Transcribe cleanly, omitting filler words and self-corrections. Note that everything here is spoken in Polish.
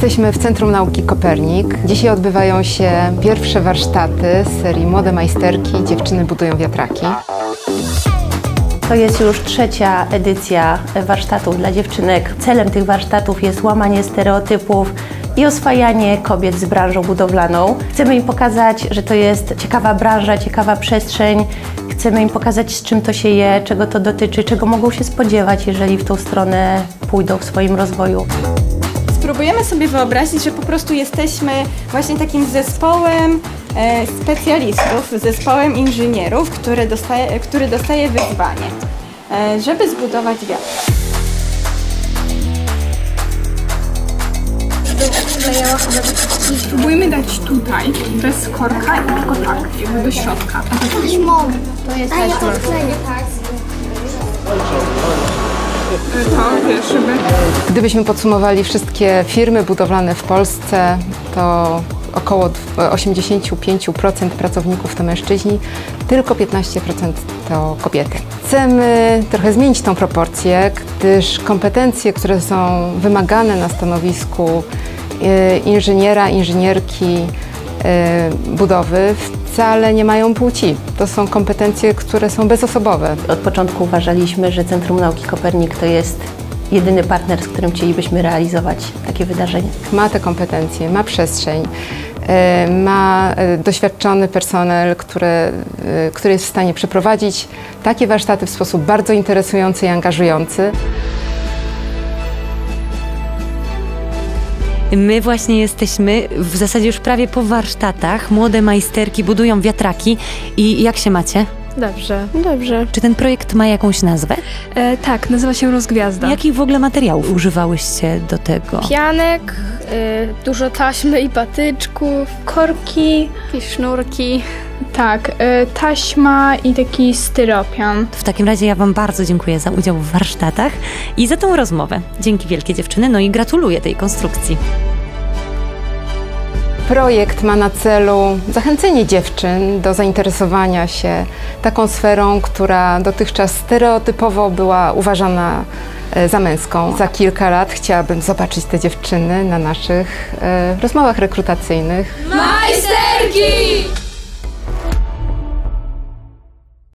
Jesteśmy w Centrum Nauki Kopernik. Dzisiaj odbywają się pierwsze warsztaty z serii Młode Majsterki – Dziewczyny budują wiatraki. To jest już trzecia edycja warsztatów dla dziewczynek. Celem tych warsztatów jest łamanie stereotypów i oswajanie kobiet z branżą budowlaną. Chcemy im pokazać, że to jest ciekawa branża, ciekawa przestrzeń. Chcemy im pokazać, z czym to się je, czego to dotyczy, czego mogą się spodziewać, jeżeli w tą stronę pójdą w swoim rozwoju. Spróbujemy sobie wyobrazić, że po prostu jesteśmy właśnie takim zespołem specjalistów, zespołem inżynierów, który dostaje wyzwanie, żeby zbudować wiatr. Spróbujmy dać tutaj, bez korka i tylko tak, jakby do środka. To jest taśma. Gdybyśmy podsumowali wszystkie firmy budowlane w Polsce, to około 85% pracowników to mężczyźni, tylko 15% to kobiety. Chcemy trochę zmienić tą proporcję, gdyż kompetencje, które są wymagane na stanowisku inżyniera, inżynierki budowy, wcale nie mają płci. To są kompetencje, które są bezosobowe. Od początku uważaliśmy, że Centrum Nauki Kopernik to jest jedyny partner, z którym chcielibyśmy realizować takie wydarzenie. Ma te kompetencje, ma przestrzeń, ma doświadczony personel, który jest w stanie przeprowadzić takie warsztaty w sposób bardzo interesujący i angażujący. My właśnie jesteśmy w zasadzie już prawie po warsztatach. Młode majsterki budują wiatraki. I jak się macie? Dobrze, dobrze. Czy ten projekt ma jakąś nazwę? Tak, nazywa się Rozgwiazda. Jakich w ogóle materiałów używałyście do tego? Pianek, dużo taśmy i patyczków, korki, jakieś sznurki. Tak, taśma i taki styropian. W takim razie ja Wam bardzo dziękuję za udział w warsztatach i za tą rozmowę. Dzięki wielkie dziewczyny, no i gratuluję tej konstrukcji. Projekt ma na celu zachęcenie dziewczyn do zainteresowania się taką sferą, która dotychczas stereotypowo była uważana za męską. Za kilka lat chciałabym zobaczyć te dziewczyny na naszych rozmowach rekrutacyjnych. Majsterki!